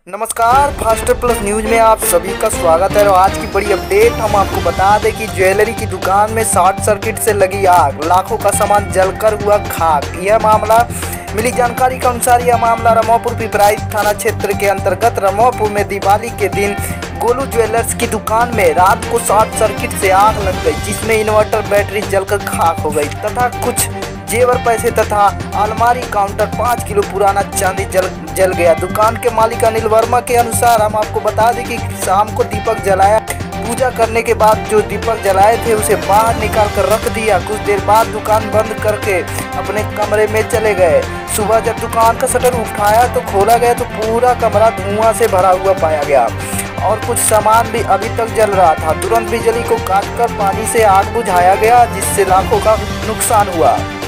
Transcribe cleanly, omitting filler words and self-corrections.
नमस्कार, fast plus news में आप सभी का स्वागत है। और आज की बड़ी अपडेट हम आपको बता दें कि ज्वेलरी की दुकान में शॉर्ट सर्किट से लगी आग, लाखों का सामान जलकर हुआ खाक। यह मामला मिली जानकारी के अनुसार यह मामला रमोपुर पिपराइच थाना क्षेत्र के अंतर्गत रमोपुर में दिवाली के दिन गोलू ज्वेलर्स की दुकान में रात को शॉर्ट सर्किट से आग लग गई, जिसमें इन्वर्टर बैटरी जलकर खाक हो गई तथा कुछ जेवर पैसे तथा अलमारी काउंटर 5 किलो पुराना चांदी जल गया। दुकान के मालिक अनिल वर्मा के अनुसार हम आपको बता दें कि शाम को दीपक जलाया, पूजा करने के बाद जो दीपक जलाए थे उसे बाहर निकाल कर रख दिया। कुछ देर बाद दुकान बंद करके अपने कमरे में चले गए। सुबह जब दुकान का शटर उठाया तो खोला गया तो पूरा कमरा धुआं से भरा हुआ पाया गया और कुछ सामान भी अभी तक जल रहा था। तुरंत बिजली को काटकर पानी से आग बुझाया गया, जिससे लाखों का नुकसान हुआ।